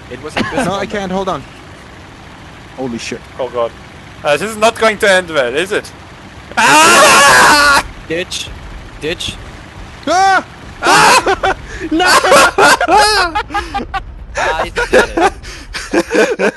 It was a good No, I can't. Hold on. Holy shit. Oh god. This is not going to end well, is it? Ah! Ditch. Ditch. Ah! I did it.